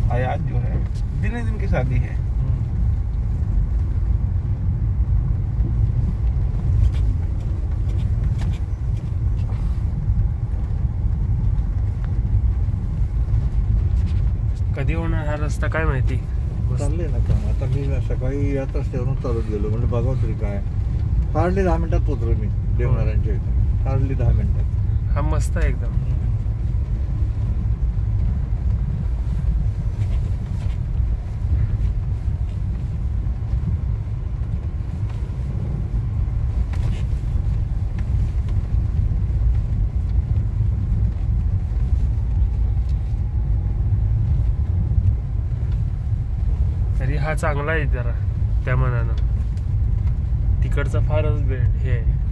आयात जो है दिन दिन की शादी है। कधी होणार हा रस्ता काय माहिती। चालले ना काम आता। मी सकाळी याच रस्त्यावरून चालत गेलो, म्हणजे बघावं तरी काय। हार्डली 10 मिनिटात पोहोचलो मी देवनारायणच्या इथे, हार्डली 10 मिनिटात। हा मस्त आहे एकदम। तरी हा चांगला आहे जरा त्या मनानं, तिकडचा फारच हे आहे।